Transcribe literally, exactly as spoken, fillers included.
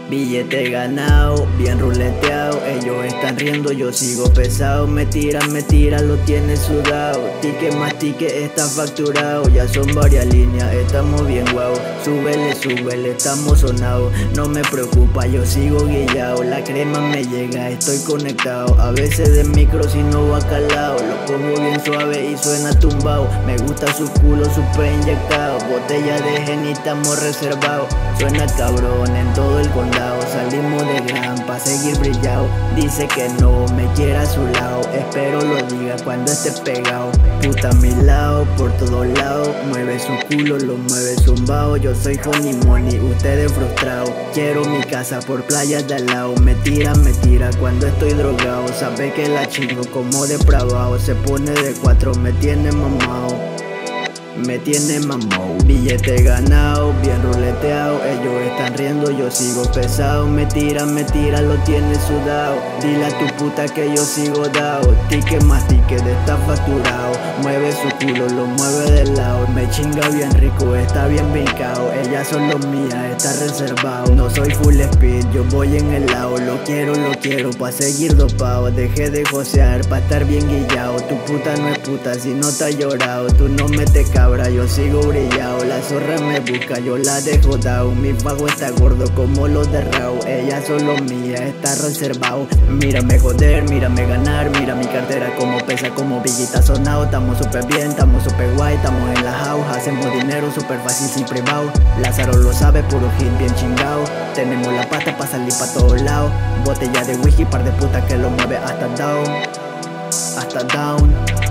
Billete ganado, bien ruleteado. Ellos están riendo, yo sigo pesado. Me tiran, me tiran, lo tiene sudado. Tique más tique, está facturado. Ya son varias líneas, estamos bien guau. Súbele, súbele, estamos sonados. No me preocupa, yo sigo guillado. La crema me llega, estoy conectado. A veces de micro si no va calado. Lo pongo bien suave y suena tumbado. Me gusta su culo súper inyectado. Botella de Gen y estamos reservados. Suena cabrón en todo el condado. Salimos de gran pa' seguir brillado. Dice que no me quiere a su lado. Espero lo diga cuando esté pegado. Puta a mi lado, por todos lados. Mueve su culo, lo mueve zumbao. Yo soy honey money, ustedes frustrados. Quiero mi casa por playas de al lado. Me tira, me tira cuando estoy drogado. Sabe que la chingo como depravado. Se pone de cuatro, me tiene mamado. Me tiene mamao. Billete ganado, bien ruleteado. Ellos están riendo, yo sigo pesado. Me tira, me tira, lo tiene sudado. Dile a tu puta que yo sigo dao. Tique más tique, de está facturado. Mueve su culo, lo mueve de lado. Me chinga bien rico, está bien brincado. Ellas son los mías, está reservado. No soy full speed, yo voy en el lado. Lo quiero, lo quiero, pa' seguir dopado. Dejé de josear, pa' estar bien guillado. Tu puta no es puta si no te ha llorado. Tú no me te cabra, yo sigo brillado. La zorra me busca, yo la dejo down. Mi pago está gordo como los de Raw. Ellas son los mías, está reservado. Mírame joder, mírame ganar. Mira mi cartera como pesa, como villita sonado. Estamos super bien, estamos super guay, estamos en la house. Hacemos dinero super fácil sin privado. Lázaro lo sabe, puro hit bien chingado. Tenemos la pasta pa' salir pa' todos lados. Botella de whisky, par de puta que lo mueve hasta down. Hasta down.